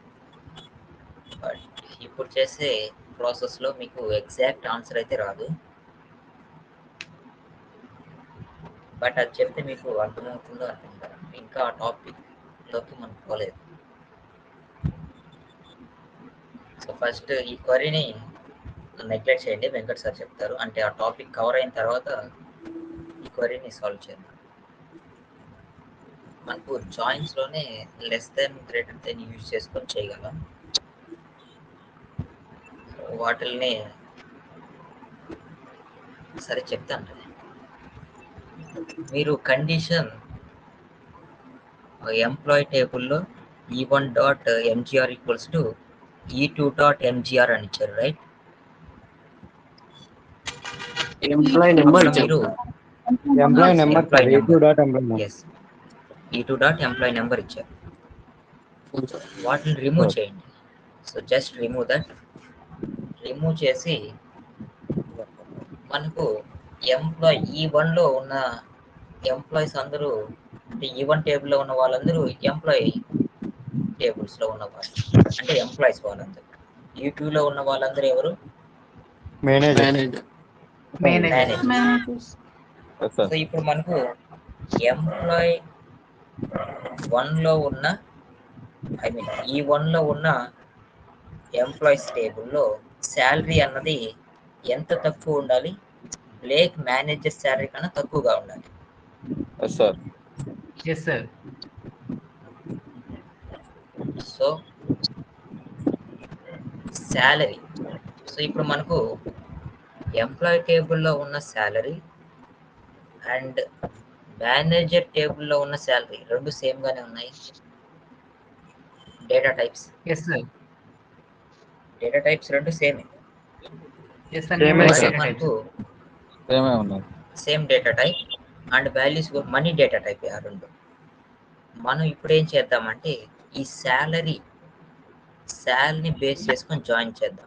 బట్ ఇప్పుడు చేసే ప్రాసెస్లో మీకు ఎగ్జాక్ట్ ఆన్సర్ అయితే రాదు. బట్ అది చెప్తే మీకు అర్థమవుతుందో అర్థం కాదు. ఇంకా ఆ టాపిక్లోకి మనం పోలేదు. సో ఫస్ట్ ఈ క్వరీని నెగ్లెక్ట్ చేయండి, వెంకట్ సార్ చెప్తారు. అంటే ఆ టాపిక్ కవర్ అయిన తర్వాత ఈ క్వరీని సాల్వ్ చేద్దాం. మనకు జాయిన్స్ లోనే less than greater than use చేసుకొని చేయగలం. వాటిల్ని సరే చెప్తాను. మీరు కండిషన్ ఎంప్లాయీ టేబుల్లో E one dot MGR equals to E two dot MGR అని ఇచ్చారు, రైట్? ఎంప్లాయీ నెంబర్ మీరు employee number employee sir, E two dot employee number. Yes E two dot employee number ఇచ్చారు. వాటిని రిమూవ్ Okay. చేయండి. So just remove that. Remove చేసి మనకు employee ఈ వన్లో ఉన్న ఎంప్లాయీస్ అందరూ అంటే ఈ వన్ టేబుల్లో ఉన్న వాళ్ళందరూ ఎంప్లాయీ టేబుల్స్లో ఉన్న వాళ్ళు అంటే ఎంప్లాయీస్ వాళ్ళందరూ. ఈ టూలో ఉన్న వాళ్ళందరూ ఎవరు? Manager. Manager. Manager. Managers. So ఇప్పుడు మనకు ఎంప్లాయీ వన్లో ఉన్న ఐ మీన్ ఈ వన్లో ఉన్న ఎంప్లాయీస్ టేబుల్లో శాలరీ అన్నది ఎంత తక్కువ ఉండాలి? బ్లేక్ మేనేజర్ శాలరీ కన్నా తక్కువగా ఉండాలి. Sir yes sir. So salary, so ఇప్పుడు మనకు ఎంప్లాయీ టేబుల్లో ఉన్న శాలరీ అండ్ మేనేజర్ టేబుల్లో ఉన్న శాలరీ రెండు సేమ్గానే ఉన్నాయి. Data types yes sir. Data types రెండు సేమే. Yes sir. Same మేము sir. data types. మనకు సేమే ఉన్నాయి. Same data type and values money data type ఆ రెండు. మనం ఇప్పుడు ఏం చేద్దామంటే ఈ శాలరీ శాలరీని బేస్ చేసుకొని జాయిన్ చేద్దాం.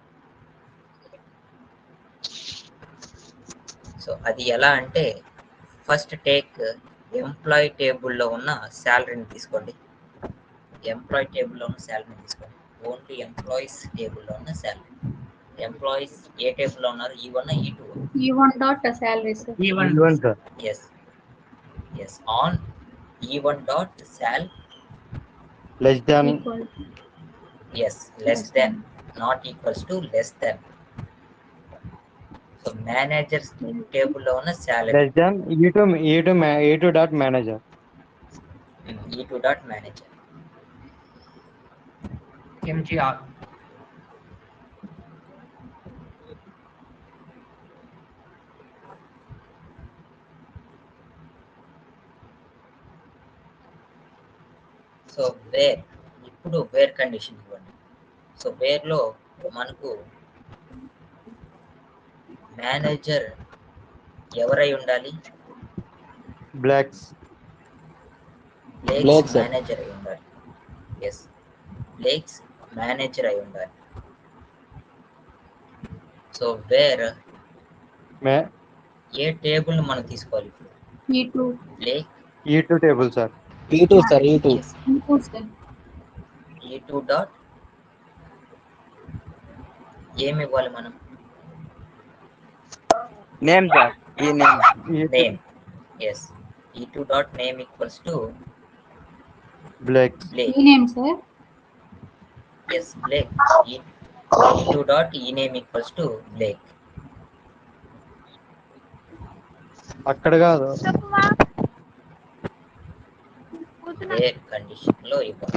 సో అది ఎలా అంటే ఫస్ట్ టేక్ ఎంప్లాయీ టేబుల్లో ఉన్న శాలరీని తీసుకోండి. ఎంప్లాయీ టేబుల్లో ఉన్న శాలరీని తీసుకోండి. ఓన్లీ ఎంప్లాయీస్ టేబుల్లో ఉన్న శాలరీ. ఎంప్లాయీస్ ఏ టేబుల్లో ఉన్నారు? E one E two? E one dot salary, sir. E one even sir. Yes yes on E one dot sal less than Equal. Yes less than not equals to less than. So managers టేబుల్లో ఉన్న salary less than E two E two E two dot manager. E two dot manager. MGR. So where ఇప్పుడు where condition ఇవ్వండి. So వేర్లో మనకు manager ఎవరై ఉండాలి? Blake's. Blake's Blake, sir. Manager అయి ఉండాలి. ఎస్ బ్లేక్స్ మేనేజర్ అయి ఉండాలి. సో వేర్ మే ఏ టేబుల్ ను మనం తీసుకోవాలి ఇప్పుడు? E two. Blake E two table sir. E two sir. E two. Yes. E two, sir. E two dot ఏమి ఇవ్వాలి మనం? Name sir. E name name. Yes E two dot name equals to Blake's. Blake. E name, sir. Yes Blake. E two dot E name equals to Blake. అక్కడ కాదు, where condition లో ఇవ్వాలి.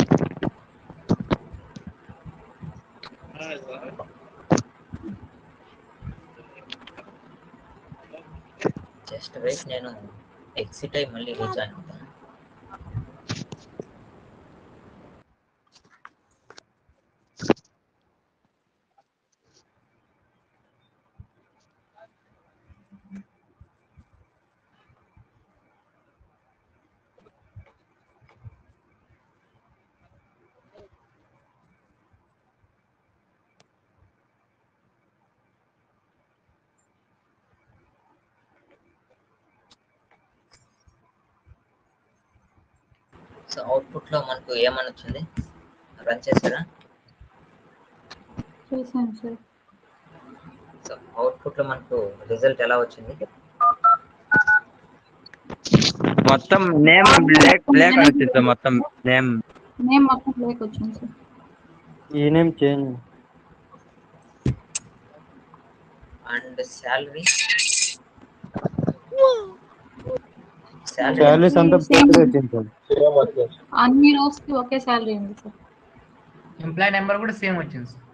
Just wait, నేను exit అయి మళ్ళీ rejoin అవుతాను. So output లో మనకు ఏమని వచ్చింది? రన్ చేశారా? చేశాను, సార్. సో అవుట్పుట్ లో మనకు రిజల్ట్ ఎలా వచ్చింది? మొత్తం నేమ్ బ్లాక్ బ్లాక్ అని వచ్చింది సార్. మొత్తం నేమ్ నేమ్ మొత్తం బ్లాక్ వచ్చింది, sir. E name change. And salary salary salaries అంతా Same. బ్రేక్ వచ్చింది సార్. అన్ని రోస్ కి ఒకే శాలరీ ఉంది సార్. ఎంప్లాయ్ నెంబర్ కూడా సేమ్ వచ్చింది సార్.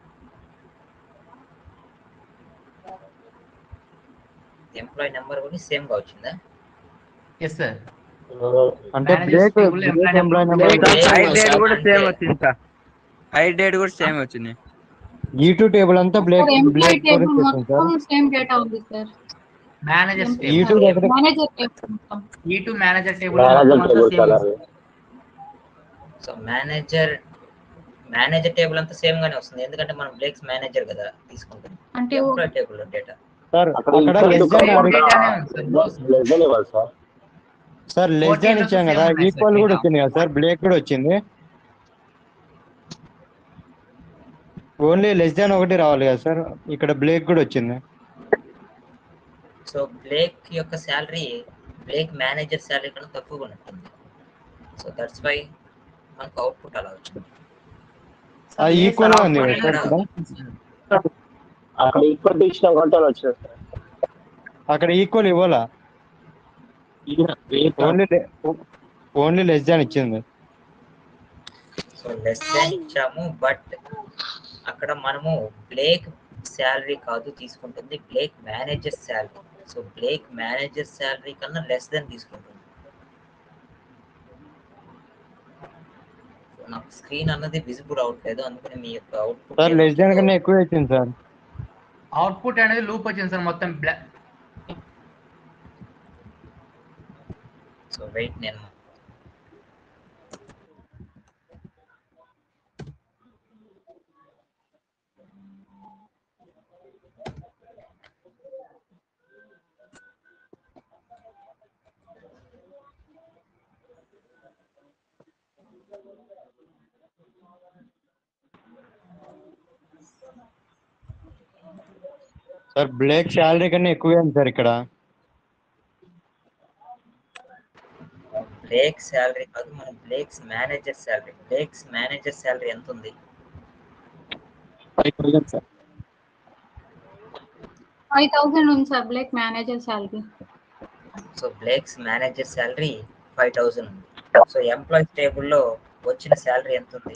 ఎంప్లాయీ నెంబర్ కూడా సేమ్ గా వచ్చిందా? Yes sir. అంటే Blake Blake employee number hire date కూడా సేమ్ వచ్చింది సార్. ఐ డేట్ కూడా సేమ్ వచ్చింది. ఈ టూ టేబుల్ అంతా Blake sir employee Blake table వచ్చింది సార్. మొత్తం సేమ్ డేటా ఉంది సార్. మేనేజర్ ఈ టూ దగ్గర మేనేజర్ టేబుల్ మొత్తం. ఈ టూ మేనేజర్ టేబుల్ మొత్తం అంతా same. So manager manager table అంతా సేమ్ గానే వస్తుంది, ఎందుకంటే మనం బ్రేక్స్ మేనేజర్ కదా తీసుకుంటాం. అంటే ఎంప్లాయీ టేబుల్ డేటా సార్ అక్కడ less than sir less than ఇచ్చాం కదా, ఈక్వల్ కూడా వచ్చింది కదా సార్, బ్రేక్ కూడా వచ్చింది. ఓన్లీ లెస్ దాన్ ఒకటి రావాలి కదా సార్, ఇక్కడ బ్రేక్ కూడా వచ్చింది. సో బ్లేక్ యొక్క శాలరీ బ్లేక్ మేనేజర్ శాలరీ కన్నా తక్కువగా ఉంటుంది. సో దట్స్ వై మనకు అవుట్పుట్ అలా వచ్చింది. అది ఈక్వల్ గా ఉంది కదా సార్ ఇక్కడ. అక్కడ ఈక్వల్ ఇచ్చిన గంటలు వచ్చినాయి సార్. అక్కడ ఈక్వల్ ఇవ్వాలా, ఓన్లీ ఓన్లీ లెస్ దాన్ ఇచ్చింది. సో లెస్ దాన్ ఇచ్చాము, బట్ అక్కడ మనము బ్లేక్ శాలరీ కాదు తీసుకుంటుంది, Blake manager salary. So Blake manager salary కన్నా లెస్ దాన్ తీసుకుంటుంది. నాకు స్క్రీన్ అన్నది విజిబుల్ అవట్లేదు, అందుకని మీ యొక్క అవుట్పుట్ సార్ లెస్ దాన్ కన్నా ఎక్కువ వచ్చింది సార్. అవుట్పుట్ అనేది లూప్ వచ్చింది సార్ మొత్తం బ్లాక్. సో వెయిట్, నేను సార్ బ్లేక్ శాలరీ కన్నా ఎక్కువే ఉంది సార్ ఇక్కడ. బ్లేక్ శాలరీ కాదు, మన Blake's manager salary. Blake's manager salary ఎంత ఉంది? Five thousand sir. Five thousand ఉంది sir Blake manager salary. So Blake's manager salary five thousand ఉంది. సో ఎంప్లాయీస్ టేబుల్లో వచ్చిన శాలరీ ఎంత ఉంది?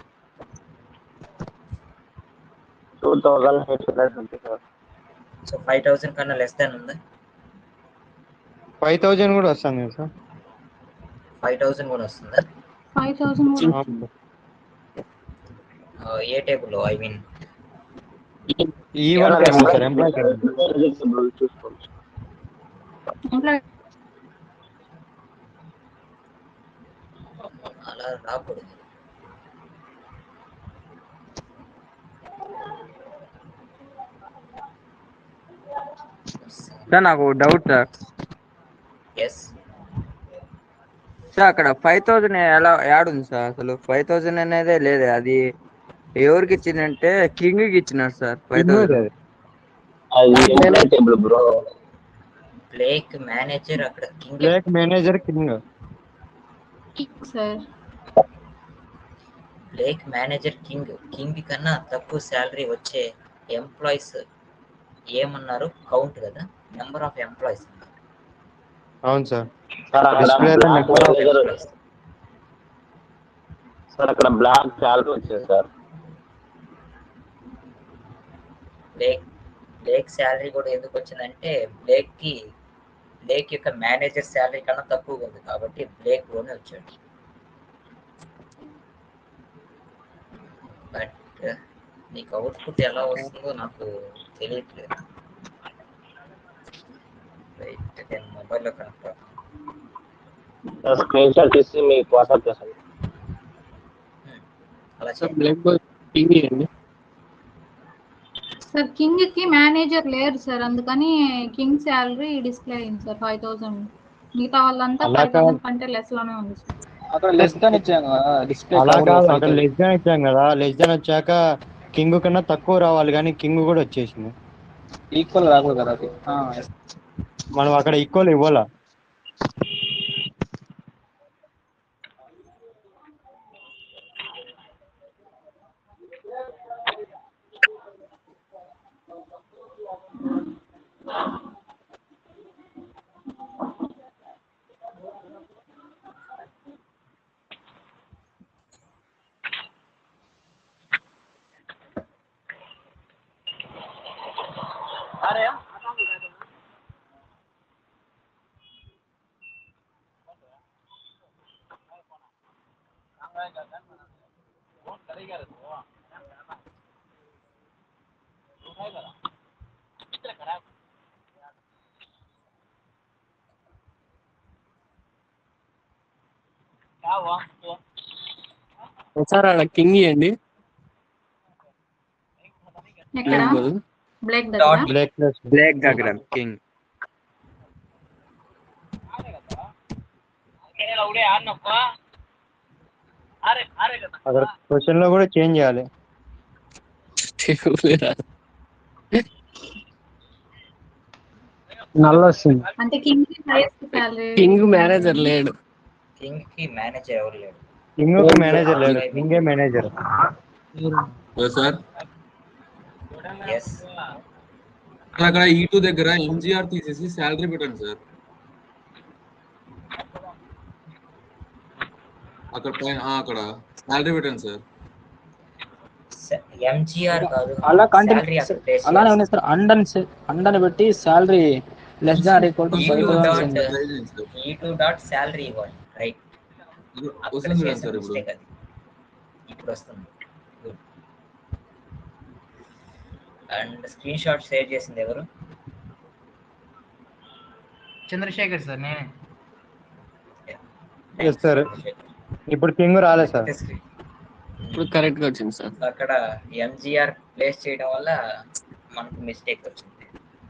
టూ థౌసండ్ ఎయిట్ హండ్రెడ్ ఉంది సార్. సో ఫైవ్ థౌసండ్ కన్నా లెస్ దాన్ ఉందా? ఫైవ్ థౌజండ్ కూడా వస్తుంది సార్. ఫైవ్ థౌసండ్ కూడా వస్తుందా? ఫైవ్ థౌసండ్ ఏ టేబుల్? ఐ మీన్ ఈ one table sir, employee table. చూసుకోండి. ఎంప్లాయీ అలా రాకూడదు. సార్ నాకు డౌట్ సార్. ఎస్ సార్ అక్కడ ఫైవ్ థౌజండ్ ఎలా యాడ్ ఉంది సార్? అసలు ఫైవ్ థౌజండ్ అనేదే లేదు. అది ఎవరికి ఇచ్చిందంటే కింగ్ కి ఇచ్చినారు sir five thousand. Blake manager అక్కడ King. Blake manager King sir. Blake manager King. King కన్నా తక్కువ శాలరీ వచ్చే ఎంప్లాయీస్ ఏమన్నారు? కౌంట్ కదా, నెంబర్ ఆఫ్ ఎంప్లాయీస్. అవును సార్. సార్ అక్కడ బ్లాక్ శాలరీ వచ్చింది సార్. బ్లేక్ బ్లేక్ శాలరీ కూడా ఎందుకు వచ్చిందంటే బ్లేక్ కి బ్లేక్ యొక్క మేనేజర్ శాలరీ కన్నా తక్కువగా ఉంది కాబట్టి బ్లేక్ లోనే వచ్చాడు. బట్ నీకు అవుట్పుట్ ఎలా వస్తుందో నాకు తెలియట్లేదు. రైట్, నేను మొబైల్లో కనెక్ట్ అవుతాను. స్క్రీన్ షాట్ తీసి మీకు వాట్సాప్ చేస్తాను. అలా సార్ బ్లాక్ బాయ్ కింగ్ అండి. సార్ కింగ్ కి మేనేజర్ లేరు సార్, అందుకని కింగ్ శాలరీ డిస్ప్లే అయింది సార్ ఫైవ్ థౌసండ్. మిగతా వాళ్ళంతా ఫైవ్ థౌసండ్ కంటే లెస్ లోనే ఉంది సార్. అక్కడ లెస్ దాన్ ఇచ్చాం కదా డిస్ప్లే. అలా కాదు, అక్కడ లెస్ దాన్ ఇచ్చాం కదా, లెస్ దాన్ వచ్చాక కింగ్ కన్నా తక్కువ రావాలి, కానీ కింగ్ కూడా వచ్చేసింది. ఈక్వల్ రాకూడదు కదా అది. మనం అక్కడ ఈక్వల్ ఇవ్వాలా. సార్ అక్కడ కింగ్ ఇవ్వండి. ఎక్కడ బ్లాక్ దగ్గర డాట్ బ్లాక్ ప్లస్ బ్లాక్ దగ్గర కింగ్. అక్కడ క్వశ్చన్ లో కూడా చేంజ్ చేయాలి. నల్ల వస్తుంది. అంటే King highest salary. King manager లేడు. కింగ్ కి మేనేజర్ ఎవరు లేరు. కింగ్ మేనేజర్ లేడు, కింగే మేనేజర్. సార్ ఎస్ అక్కడ ఈ టూ దగ్గర ఎంజిఆర్ తీసేసి శాలరీ పెట్టండి సార్. అక్కడ పైన ఆ, అక్కడ శాలరీ పెట్టండి సార్. ఎంజిఆర్ కాదు అలా salary కంటిన్యూ అక్కడ place అలానే చేయాలి. ఉన్నాయి సార్. అండన్ అండన్ పెట్టి salary less than equal to E five two thousand. Dot E two dot salary ఇవ్వాలి. రైట్ అక్కడ వస్తుంది కదా చేసిన సార్ ఇప్పుడు. మిస్టేక్ అది. ఇప్పుడు వస్తుంది. అండ్ స్క్రీన్ షాట్ షేర్ చేసింది ఎవరు? చంద్రశేఖర్ సార్ నేనే. Yes sir. ఇప్పుడు కింగ్ రాలేదు సార్. ఇప్పుడు కరెక్ట్ గా వచ్చింది సార్. అక్కడ ఎంజిఆర్ ప్లేస్ చేయడం వల్ల మనకు మిస్టేక్ వచ్చింది.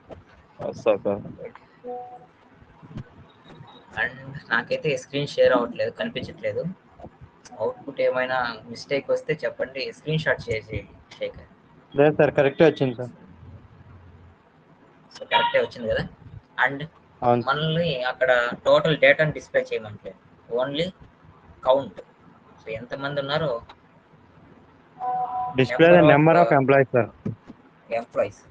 అండ్ నాకైతే స్క్రీన్ షేర్ అవ్వట్లేదు, కనిపించట్లేదు. అవుట్పుట్ ఏమైనా మిస్టేక్ వస్తే చెప్పండి, స్క్రీన్ షాట్ షేర్ చేయండి శేఖర్. లేదు సార్, కరెక్టే వచ్చింది సార్. సో కరెక్టే వచ్చింది కదా. అండ్ అవును. మనల్ని అక్కడ టోటల్ డేటాను డిస్ప్లే చేయమంటే ఓన్లీ కౌంట్. సో ఎంతమంది ఉన్నారో display number of employees sir. Employees.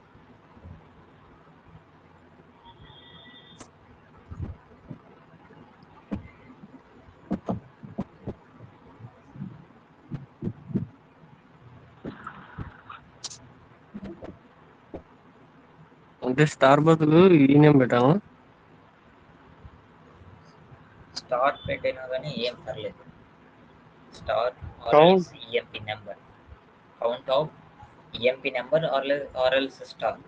అంటే స్టార్ బదులు ఈ నేమ్ పెట్టాము. స్టార్ పెట్టినా కానీ ఏం పర్లేదు. Star Count. EMP number, count of EMP number or else star.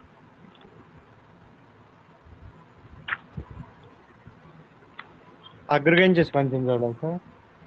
Aggregate చేసి పంచింది చూడండి సార్.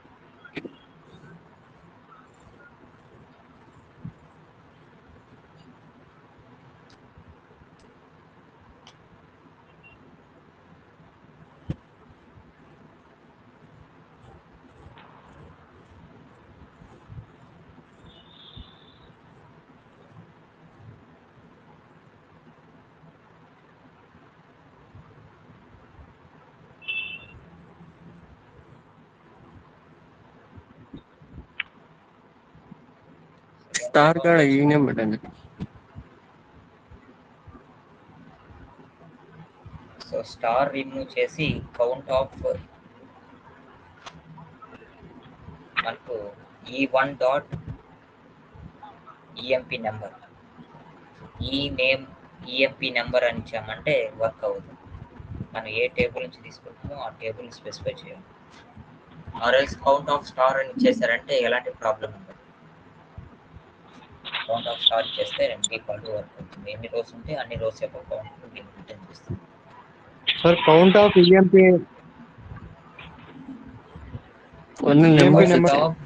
స్టార్ కాడ ఈ నేమ్ పెట్టండి. సో స్టార్ రిమూవ్ చేసి కౌంట్ ఆఫ్ మనకు E one dot EMP number, ఈ నేమ్ ఈఎంపీ నెంబర్ అని ఇచ్చామంటే వర్క్ అవుతుంది. మనం ఏ టేబుల్ నుంచి తీసుకుంటామో ఆ టేబుల్ స్పెసిఫై చేయాలి. ఆర్ఎల్స్ కౌంట్ ఆఫ్ స్టార్ అని ఇచ్చేసారంటే ఎలాంటి ప్రాబ్లం ఉండదు. కౌంట్ ఆఫ్ స్టార్ చేస్తే డిఫాల్ట్ వర్క్ అవుతుంది. ఎన్ని రోజులు ఉంటే అన్ని రోజు యొక్క కౌంట్ రిటర్న్ చేస్తుంది. Sir count of EMP only EMP numbers number of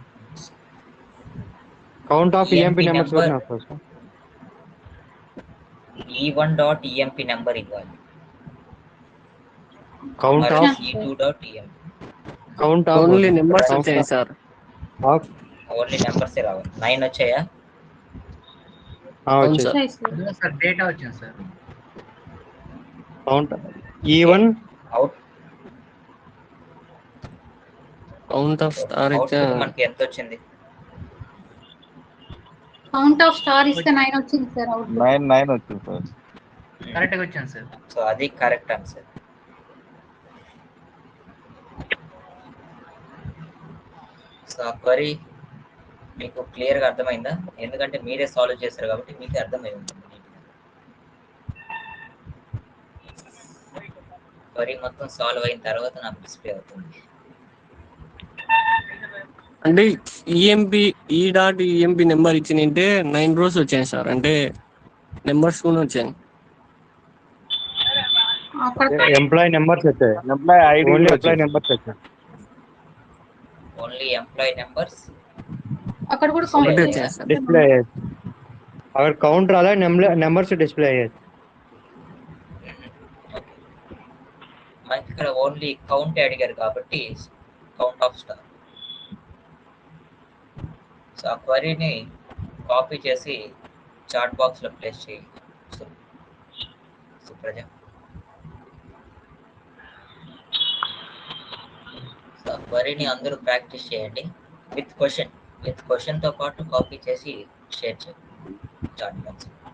count of EMP EMP numbers number. కూడా వస్తుంది sir. E one dot EMP number ఇవ్వాలి. Count of E two dot EMP count of only numbers వచ్చాయి sir. Of only నెంబర్సే రావాలి. Nine వచ్చాయా? అవును వచ్చేది sir. Sir data వచ్చింది సార్. కౌంట్ ఈ one out count of star ఇచ్చా. అవుట్పుట్ మనకి ఎంత వచ్చింది? కౌంట్ ఆఫ్ స్టార్ ఇస్తే నైన్ వచ్చింది సార్. అవుట్పుట్ నైన్ నైన్ వచ్చింది సార్. కరెక్ట్గా వచ్చింది సార్. సో అది కరెక్ట్ ఆన్సర్. సో ఆ క్వరీ మీకు క్లియర్గా అర్థమైందా? ఎందుకంటే మీరే సాల్వ్ చేస్తారు కాబట్టి మీకే అర్థమై ఉంటుంది. క్వరీ మొత్తం సాల్వ్ అయిన తర్వాత నాకు డిస్ప్లే అవుతుంది. అంటే EMP E dot EMP number ఇచ్చిందంటే నైన్ రోస్ వచ్చాయి సార్, అంటే నెంబర్స్ కూడా వచ్చాయి. అక్కడ ఎంప్లాయీ నెంబర్స్ వచ్చాయి, employee ID only employee numbers వచ్చాయి. ఓన్లీ ఎంప్లాయీ నెంబర్స్ అక్కడ కూడా కౌంట్ ఒకటే చేయాలి. వచ్చాయి సార్. డిస్ప్లే అయ్యేది అక్కడ కౌంట్ రాలే, నెంబర్స్ డిస్ప్లే అయ్యేది. మనకి ఇక్కడ ఓన్లీ కౌంట్ అడిగారు కాబట్టి కౌంట్ ఆఫ్ స్టార్. సో ఆ క్వరీని కాపీ చేసి చాట్ బాక్స్లో ప్లేస్ చేయి సుప్రజ. సో ఆ క్వరీని అందరూ ప్రాక్టీస్ చేయండి విత్ క్వశ్చన్ విత్ క్వశ్చన్తో పాటు కాపీ చేసి షేర్ చేయండి చాట్ బాక్స్.